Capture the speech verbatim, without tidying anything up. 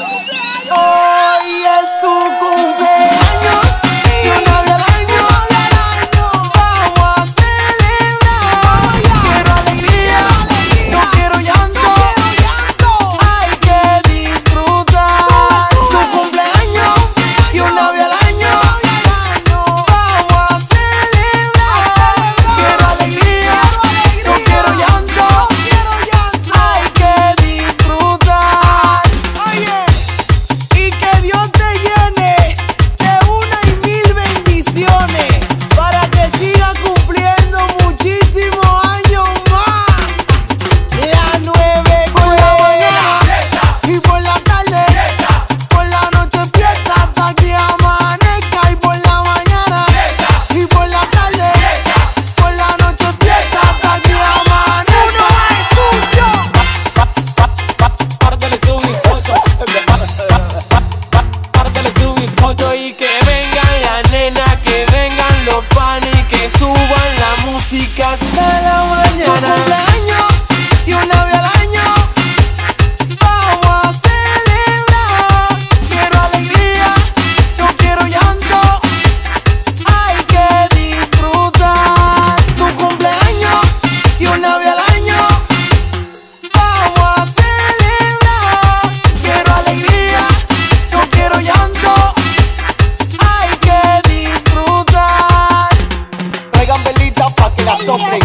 Hoy es tu cumpleaños y una vez al año vamos a celebrar. Quiero alegría, no quiero llanto, hay que disfrutar. Tu cumpleaños y una vez al año vamos a celebrar. Quiero alegría, no quiero llanto, hay que disfrutar. Oye, y que Dios te llene de una y mil bendiciones para que sigas cumpliendo muchísimos años más. La nueve por la mañana y por la tarde, por la noche fiesta hasta que amanezca. Y por la mañana y por la tarde, por la noche fiesta hasta que amanezca. Pártele su bizcocho, pártele su bizcocho y que vengan las nenas, que vengan los panes, que suban la música hasta la Tu mañana. cumpleaños y una vez al año vamos a celebrar. Quiero alegría, no quiero llanto, hay que disfrutar. Tu cumpleaños y una vez al año vamos a celebrar. Quiero alegría, no quiero llanto, hay que disfrutar. Traigan velitas pa' que la soplen.